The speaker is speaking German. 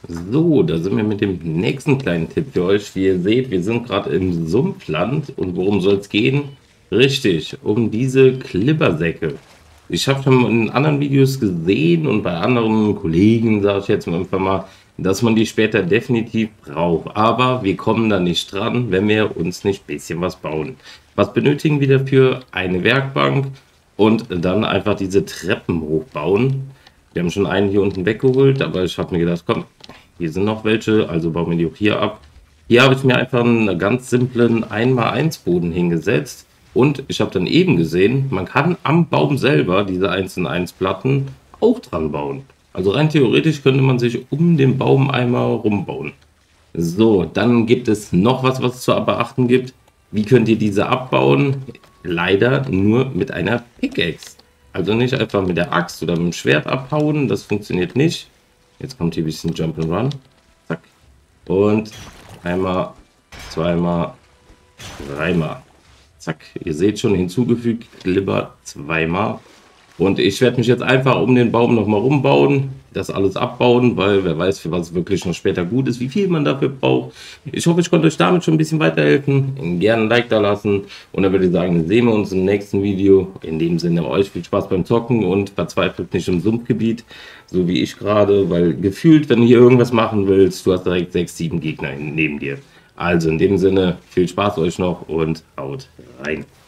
So, da sind wir mit dem nächsten kleinen Tipp für euch. Wie ihr seht, wir sind gerade im Sumpfland und worum soll es gehen? Richtig, um diese Klippersäcke. Ich habe schon in anderen Videos gesehen und bei anderen Kollegen, sage ich jetzt einfach mal, dass man die später definitiv braucht. Aber wir kommen da nicht dran, wenn wir uns nicht ein bisschen was bauen. Was benötigen wir dafür? Eine Werkbank und dann einfach diese Treppen hochbauen. Wir haben schon einen hier unten weggeholt, aber ich habe mir gedacht, komm, hier sind noch welche, also bauen wir die auch hier ab. Hier habe ich mir einfach einen ganz simplen 1x1 Boden hingesetzt und ich habe dann eben gesehen, man kann am Baum selber diese 1x1 Platten auch dran bauen. Also rein theoretisch könnte man sich um den Baum einmal rumbauen. So, dann gibt es noch was, was es zu beachten gibt. Wie könnt ihr diese abbauen? Leider nur mit einer Pickaxe. Also nicht einfach mit der Axt oder mit dem Schwert abhauen, das funktioniert nicht. Jetzt kommt hier ein bisschen Jump'n'Run. Zack. Und einmal, zweimal, dreimal. Zack. Ihr seht schon hinzugefügt, Glibber zweimal. Und ich werde mich jetzt einfach um den Baum nochmal rumbauen, das alles abbauen, weil wer weiß, für was wirklich noch später gut ist, wie viel man dafür braucht. Ich hoffe, ich konnte euch damit schon ein bisschen weiterhelfen. Gerne ein Like da lassen und dann würde ich sagen, sehen wir uns im nächsten Video. In dem Sinne, euch viel Spaß beim Zocken und verzweifelt nicht im Sumpfgebiet, so wie ich gerade, weil gefühlt, wenn du hier irgendwas machen willst, du hast direkt 6, 7 Gegner neben dir. Also in dem Sinne, viel Spaß euch noch und haut rein.